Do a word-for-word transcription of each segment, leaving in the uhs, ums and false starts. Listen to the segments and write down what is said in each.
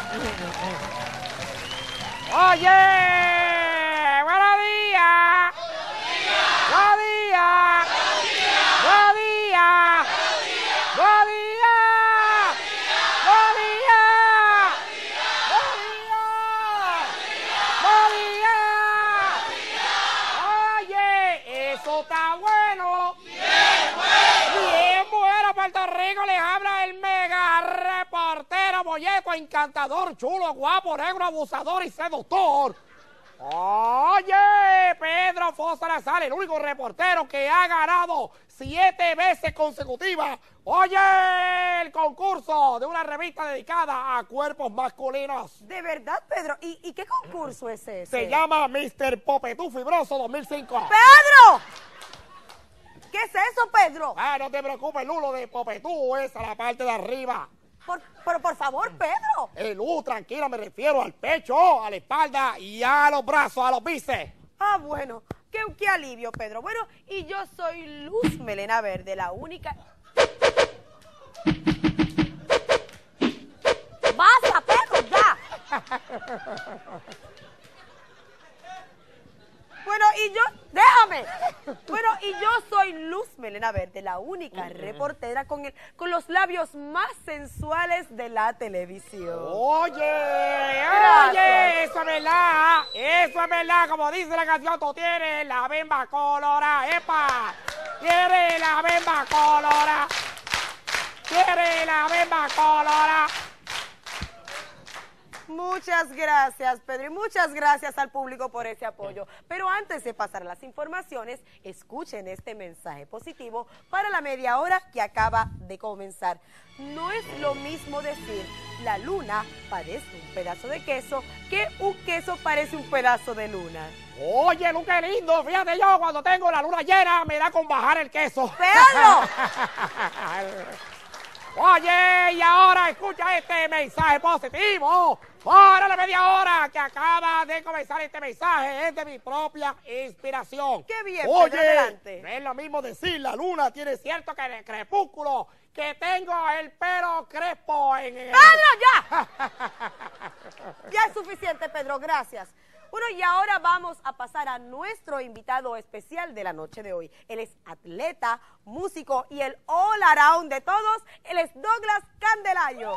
Oye, buenos días. Buenos días. Buenos días. Buenos días. Buenos días. Buenos días. Oye, eso está bueno. Bien bueno. Bien bueno, Puerto Rico. Les habla el mega reportero, molleto, encantador, chulo, guapo, negro, abusador y seductor. Oye, Pedro Fosa Nazar, el único reportero que ha ganado siete veces consecutivas. Oye, el concurso de una revista dedicada a cuerpos masculinos. ¿De verdad, Pedro? ¿Y, y qué concurso es ese? Se llama mister Popetú Fibroso dos mil cinco. ¡Pedro! ¿Qué es eso, Pedro? Ah, no te preocupes, Lulo, de Popetú es a la parte de arriba. Por, pero por favor, Pedro. El U, tranquila, me refiero al pecho, a la espalda y a los brazos, a los bíceps. Ah, bueno, qué, qué alivio, Pedro. Bueno, y yo soy Luz Melena Verde, la única... ¡Basta, Pedro, ya! Bueno, y yo... ¡Déjame! Bueno, y yo soy Luz Melena Verde, la única reportera con, el, con los labios más sensuales de la televisión. Oye, Gracias. oye, eso es verdad, eso es verdad, como dice la canción, tú tienes la bemba colorada, epa, tienes la bemba colorada, tienes la bemba colorada. Muchas gracias, Pedro, y muchas gracias al público por ese apoyo. Pero antes de pasar a las informaciones, escuchen este mensaje positivo para la media hora que acaba de comenzar. No es lo mismo decir, la luna parece un pedazo de queso, que un queso parece un pedazo de luna. Oye, Lu, qué lindo, fíjate yo, cuando tengo la luna llena, me da con bajar el queso. ¡Pedro! Oye, y ahora escucha este mensaje positivo. Para la media hora que acaba de comenzar este mensaje es de mi propia inspiración. ¡Qué bien, Oye, Pedro, adelante! no es lo mismo decir la luna tiene cierto que en el crepúsculo que tengo el pelo crespo en el... ¡Pedro, ya! Ya es suficiente, Pedro, gracias. Bueno, y ahora vamos a pasar a nuestro invitado especial de la noche de hoy. Él es atleta, músico y el all around de todos. Él es Douglas Candelario.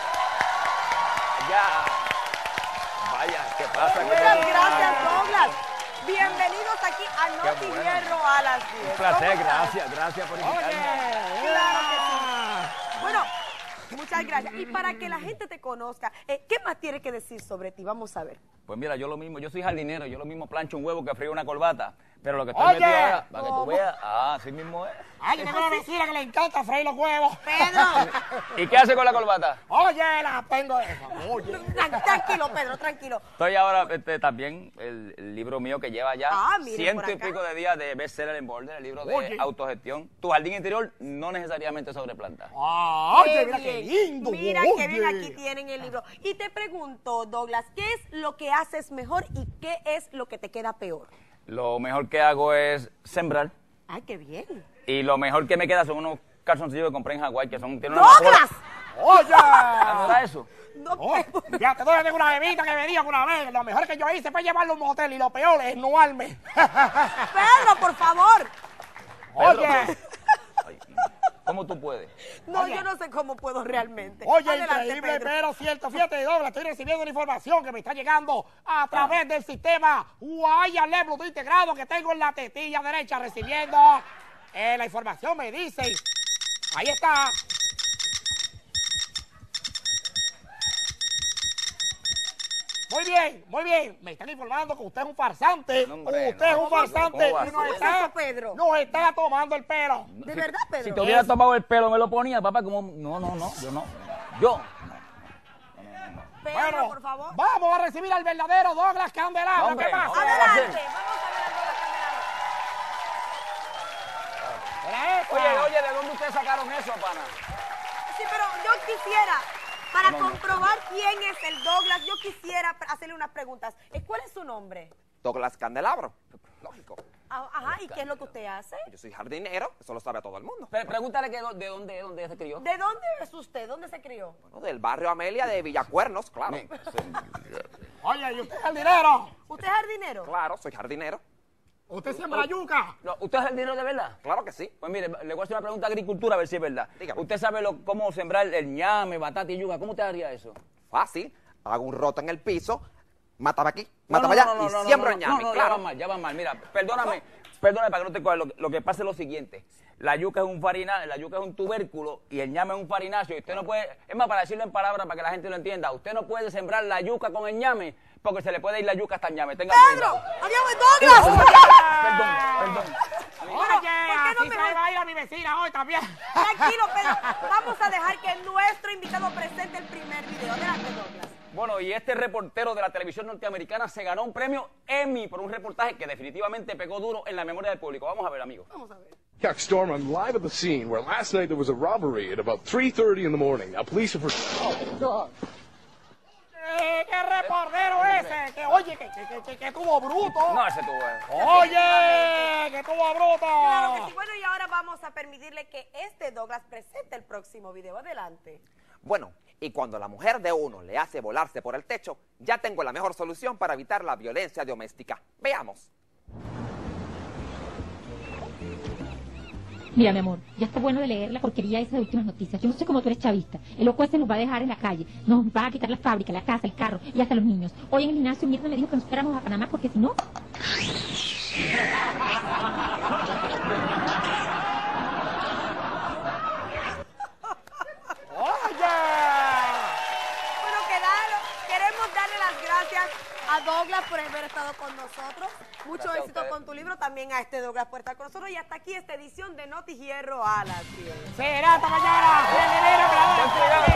Ya. Vaya, ¿qué pasa? Muchas gracias, Douglas. Bienvenidos aquí a Noti bueno. Hierro a las diez. Un placer, ¿Cómo estás? gracias, gracias por invitarme. Oye, Claro que sí. Bueno, muchas gracias. Y para que la gente te conozca, eh, ¿qué más tiene que decir sobre ti? Vamos a ver. Pues mira, yo lo mismo, yo soy jardinero, yo lo mismo plancho un huevo que frío una corbata. Pero lo que estoy Oye. metido ahora, para que ¿Cómo? tú veas, ah, así mismo es. ay, yo tengo una vecina que le encanta freír los huevos. Pedro. ¿Y qué hace con la corbata? Oye, la tengo esa. Oye. Tran- Tranquilo, Pedro, tranquilo. Estoy ahora este, también, el, el libro mío que lleva ya Ah, miren ciento por y acá. pico de días de bestseller en Border, el libro de Oye. autogestión. Tu jardín interior no necesariamente sobre plantas. Ah, oye, mira qué bien. lindo. Mira oye. que bien aquí tienen el libro. Y te pregunto, Douglas, ¿qué es lo que haces mejor y qué es lo que te queda peor? Lo mejor que hago es sembrar. Ay, qué bien. Y lo mejor que me queda son unos calzoncillos que compré en Hawái, que son... tienen una ¡Douglas! Oye. ¿Ah, no era eso? No, Oh, ya te doy tengo una bebita que me dijo una vez. Lo mejor que yo hice fue llevarlo a un motel y lo peor es nuarme. Pedro, por favor. Oye. Ay, ¿cómo tú puedes? No, Oye. yo no sé cómo puedo realmente. Oye, Adelante, increíble, Pedro. pero cierto. Fíjate, Douglas, estoy recibiendo una información que me está llegando a través del sistema Wireless Bluetooth integrado que tengo en la tetilla derecha recibiendo eh, la información. Me dice, ahí está. Muy bien, muy bien. Me están informando que usted es un farsante. No, hombre, usted es no. un farsante. ¿Cómo va a y ser? nos ¿Cómo es está, eso, Pedro? nos está tomando el pelo. ¿De verdad, Pedro? Si te hubiera tomado el pelo, me lo ponía, papá, como... No, no, no, yo no. Yo. Pedro, Bueno, por favor. vamos a recibir al verdadero Douglas Candelabro. Hombre, ¿Qué pasa? no. Adelante, vamos a ver al Douglas Candelario. Mira esta. Oye, oye, ¿de dónde ustedes sacaron eso, pana? Sí, pero yo quisiera, para No, no. comprobar quién es el Douglas, yo quisiera hacerle unas preguntas. Eh, ¿Cuál es su nombre? Douglas Candelabro. Lógico. Ah, Ajá, ¿y qué es lo que usted hace? Yo soy jardinero, eso lo sabe todo el mundo. Pre- pregúntale que do- de dónde, de dónde se crió. ¿De dónde es usted? ¿Dónde se crió? Bueno, del barrio Amelia de Villacuernos, claro. Sí. Oye, ¿y usted es jardinero? ¿Usted es jardinero? Claro, soy jardinero. ¿Usted siembra yuca? No, ¿usted es jardinero de verdad? Claro que sí. Pues mire, le voy a hacer una pregunta de agricultura a ver si es verdad. Dígame. ¿Usted sabe lo- cómo sembrar el ñame, batata y yuca? ¿Cómo usted haría eso? Fácil. Hago un roto en el piso, mátame aquí, No, mátame no, allá no, no, y no, siembro no, el no, ñame, no, no, claro. ya va mal, ya va mal. Mira, perdóname, perdóname para que no te coja. Lo, que- lo que pasa es lo siguiente. La yuca es un farina, la yuca es un tubérculo y el ñame es un farináceo. Y usted no puede, es más, para decirlo en palabras para que la gente lo entienda, usted no puede sembrar la yuca con el ñame porque se le puede ir la yuca hasta el ñame. Tenga ¡Pedro! cuidado. ¡Adiós, Douglas! Perdón, perdón. Oye, ¿por qué no así se mejor- va a ir a mi vecina hoy también. Tranquilo, Pedro. Vamos a dejar que nuestro invitado presente el primer video. Adelante, Douglas. Bueno, y este reportero de la televisión norteamericana se ganó un premio Emmy por un reportaje que definitivamente pegó duro en la memoria del público. Vamos a ver, amigos. Vamos a ver. Jack Storm, I'm live at the scene where last night there was a robbery at about three thirty in the morning. Now, police have... Oh, God. Eh, ¿Qué reportero ese? Que oye, que, que, que, que, que tuvo bruto. No, ese tuvo. eh. Oye, que tuvo bruto. Claro que sí. Bueno, y ahora vamos a permitirle que este Douglas presente el próximo video. Adelante. Bueno, y cuando la mujer de uno le hace volarse por el techo, ya tengo la mejor solución para evitar la violencia doméstica. Veamos. Mira, mi amor, ya está bueno de leer la porquería esa de últimas noticias. Yo no sé cómo tú eres chavista. El loco ese nos va a dejar en la calle. Nos va a quitar la fábrica, la casa, el carro y hasta los niños. Hoy en el gimnasio Mirna me dijo que nos fuéramos a Panamá porque si no... Oye. Bueno, quedado. Queremos darle las gracias a Douglas por haber estado con nosotros. Mucho Gracias a éxito ustedes. con tu libro. También a este Douglas por estar con nosotros. Y hasta aquí esta edición de Noti Hierro a las diez. Será hasta mañana. Bien, bien, bien, bien. Ten cuidado.